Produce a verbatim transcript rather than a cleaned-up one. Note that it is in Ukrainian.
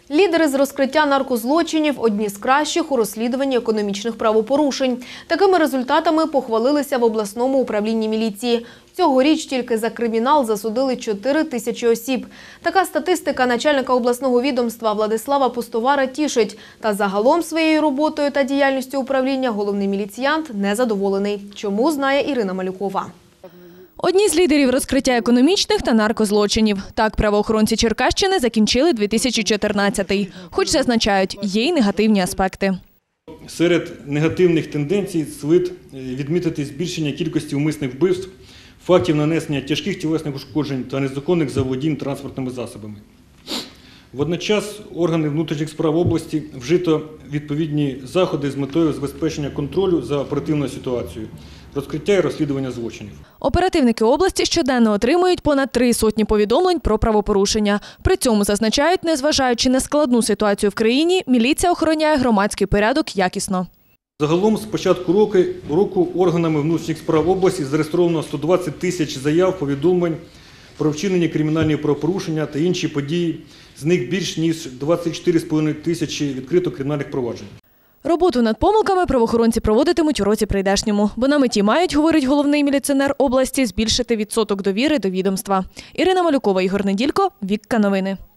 Лідери з розкриття наркозлочинів – одні з кращих у розслідуванні економічних правопорушень. Такими результатами похвалилися в обласному управлінні міліції. Цьогоріч тільки за кримінал засудили чотири тисячі осіб. Така статистика начальника обласного відомства Владислава Пустовара тішить. Та загалом своєю роботою та діяльністю управління головний міліціянт незадоволений. Чому, знає Ірина Малюкова. Одні з лідерів розкриття економічних та наркозлочинів. Так правоохоронці Черкащини закінчили дві тисячі чотирнадцятий. Хоч зазначають, є й негативні аспекти. Серед негативних тенденцій слід відмітити збільшення кількості умисних вбивств, фактів нанесення тяжких тілесних ушкоджень та незаконних заволодінь транспортними засобами. Водночас органи внутрішніх справ області вжито відповідні заходи з метою забезпечення контролю за оперативною ситуацією, розкриття і розслідування злочинів. Оперативники області щоденно отримують понад три сотні повідомлень про правопорушення. При цьому, зазначають, незважаючи на складну ситуацію в країні, міліція охороняє громадський порядок якісно. Загалом з початку року, року органами внутрішніх справ області зареєстровано сто двадцять тисяч заяв, повідомлень про вчинені кримінальні правопорушення та інші події. З них більш ніж двадцять чотири з половиною тисячі відкрито кримінальних проваджень. Роботу над помилками правоохоронці проводитимуть у році прийдешньому. Бо на меті мають, говорить головний міліціонер області, збільшити відсоток довіри до відомства. Ірина Малюкова, Ігор Неділько, Вікка Новини.